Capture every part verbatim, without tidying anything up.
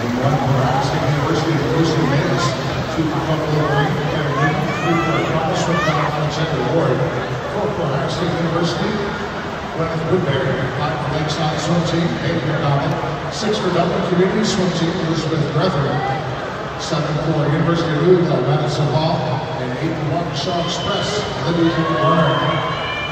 one for Iowa State University, Lucy Mendes, two for Buffalo Green, Kevin Newton, three for Thomas from Alexander Ward, four for Iowa State University, Gwyneth Woodbury, five for Lakeside Swim Team, Hayden McDonald, six for Dublin Community Swim Team, Elizabeth Brethren, seven for University of Louisville, Madison Hall, and eight for Waukesha Express, Lydia Warner.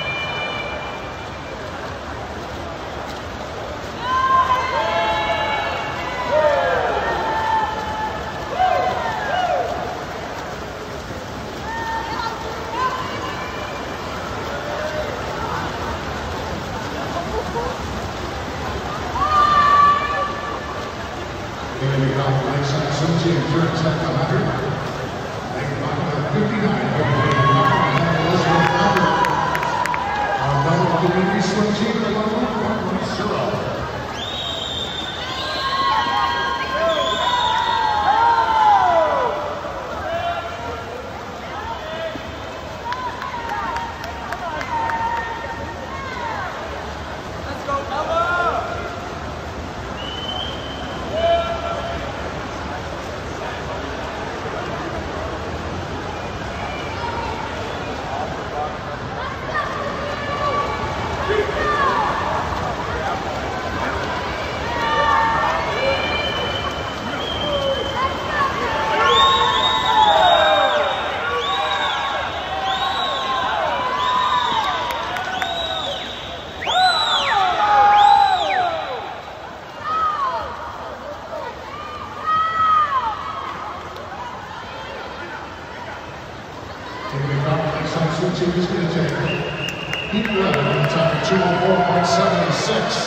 Here we go, Lakeside Swim Team, turns at one hundred. fifty-nine, Elizabeth Brethren. Our Dublin Community Swim Team, one point zero. Here we go, Lakeside Swim Team is going to take Heat eleven, time two oh four point seven six.